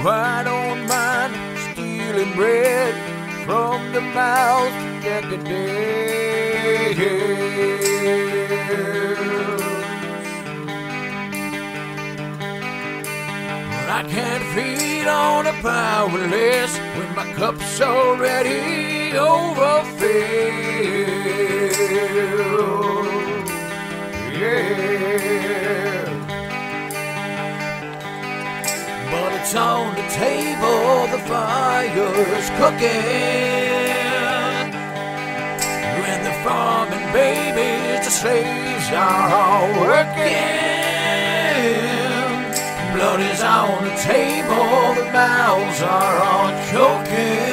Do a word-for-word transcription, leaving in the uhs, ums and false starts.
I don't mind stealing bread from the mouths that the dead. But I can't feed on the powerless when my cup's already overfilled. Yeah. But it's on the table, the fire's cooking. When the farming babies, the slaves are all working. Blood is on the table, the mouths are all choking.